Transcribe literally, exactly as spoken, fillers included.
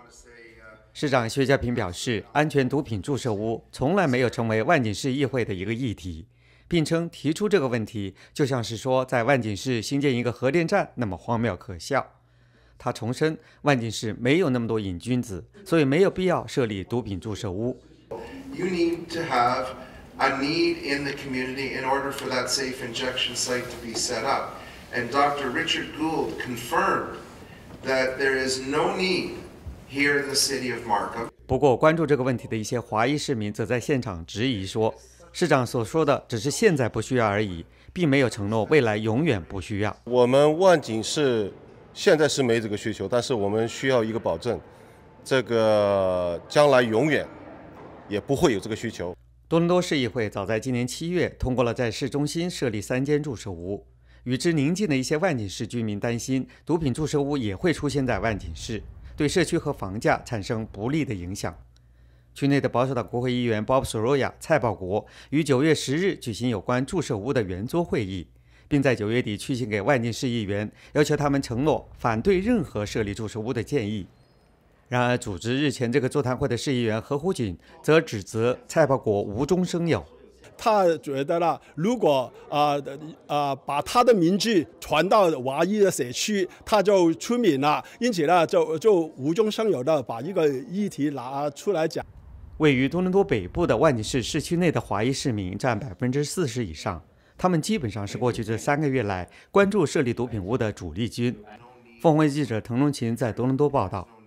市长薛家平表示，安全毒品注射屋从来没有成为万锦市议会的一个议题，并称提出这个问题就像是说在万锦市新建一个核电站那么荒谬可笑。他重申，万锦市没有那么多瘾君子，所以没有必要设立毒品注射屋。 You need to have a need in the community in order for that safe injection site to be set up. And Doctor Richard Gould confirmed that there is no need here in the city of Markham. 不过，关注这个问题的一些华裔市民则在现场质疑说，市长所说的只是现在不需要而已，并没有承诺未来永远不需要。 我们万锦市现在是没这个需求，但是我们需要一个保证，这个将来永远也不会有这个需求。 多伦多市议会早在今年七月通过了在市中心设立三间注射屋。与之邻近的一些万锦市居民担心，毒品注射屋也会出现在万锦市，对社区和房价产生不利的影响。区内的保守党国会议员 Bob Soroya 蔡保国于九月十日举行有关注射屋的圆桌会议，并在九月底去信给万锦市议员，要求他们承诺反对任何设立注射屋的建议。然而，组织日前这个座谈会的市议员何虎锦则指责蔡保国无中生有。 他觉得呢，如果啊啊、呃呃、把他的名字传到华裔的社区，他就出名了，因此呢，就就无中生有的把一个议题拿出来讲。 位于多伦多北部的万锦市市区内的华裔市民占百分之四十以上，他们基本上是过去这三个月来关注设立毒品屋的主力军。凤凰卫视记者滕龙琴在多伦多报道。